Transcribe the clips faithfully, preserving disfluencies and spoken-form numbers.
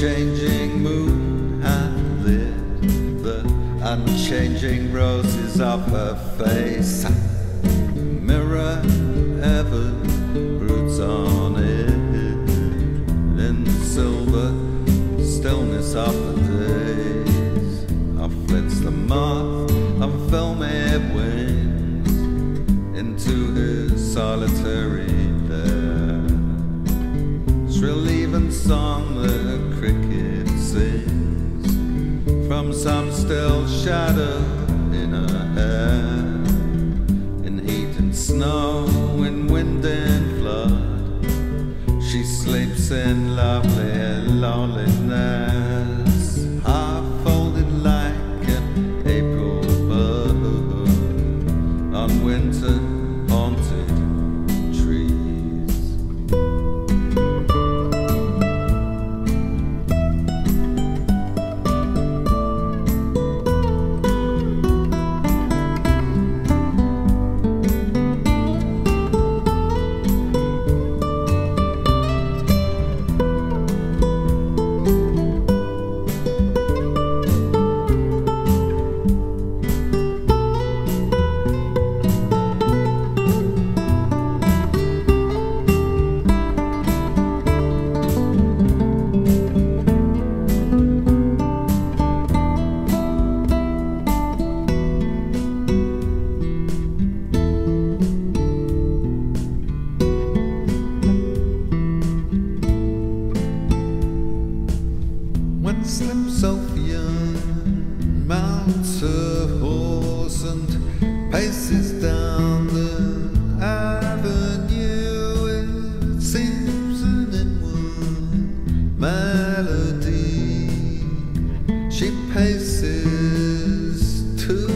unchanging moon hath lit the unchanging roses of her face. Mirror ever broods on it in the silver stillness of the days. Of flits the moth of filmy wings into his solitary lair. Shrill evensong the cricket sings from some still shadow in her hair. In heat and snow, in wind and flood, she sleeps in lovely loneliness, half folded like an April bud on winter haunted trees. When slim Sophia mounts her horse and paces down the avenue, it seems an inward melody. She paces too.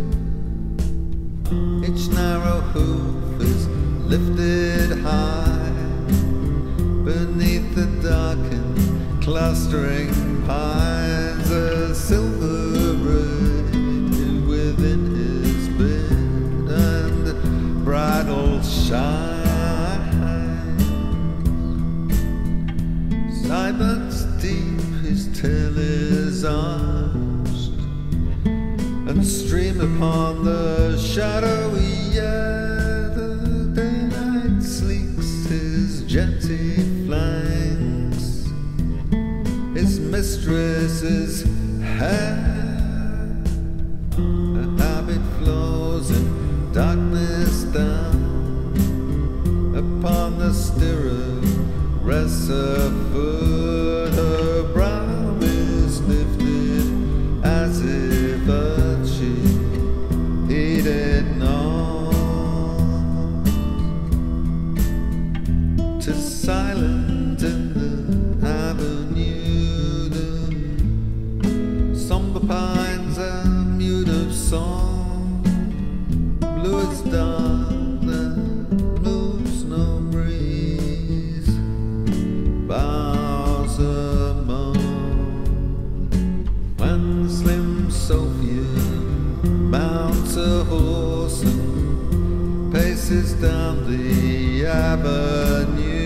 Each narrow hoof is lifted high beneath the darkened clustering pines. A silver ray within his bed and bridal shines. Silence deep, his tail is arched and stream upon the shadowy air. The daylight sleeks his jetty flanks, his mistress's hair. Her habit flows in darkness down upon the stirrup rests her foot. Her brow is lifted as if a cheek heeded not. 'Tis silent in the avenue, the somber pines are mute of song. Blue is dark, there moves no breeze, boughs are mown. When slim Sophia mounts a horse and paces down the avenue,